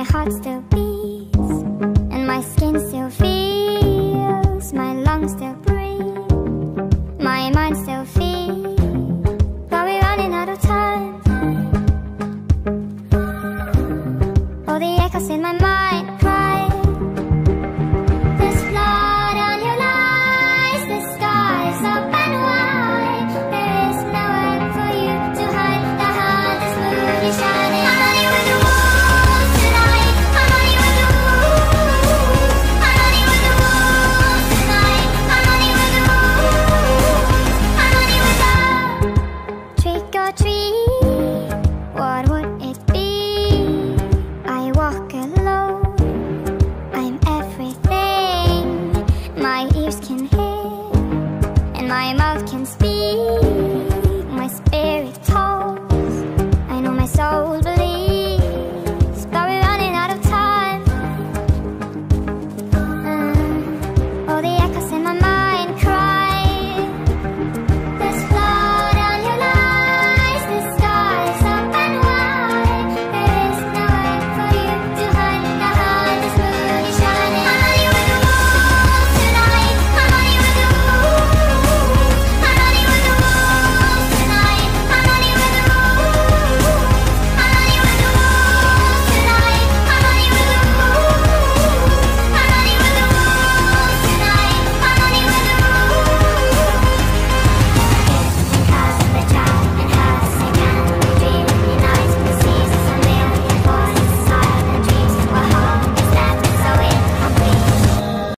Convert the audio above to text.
heart still beats, and my skin still feels, my lungs still breathe, my mind still feels, but we're running out of time. All the echoes in my mind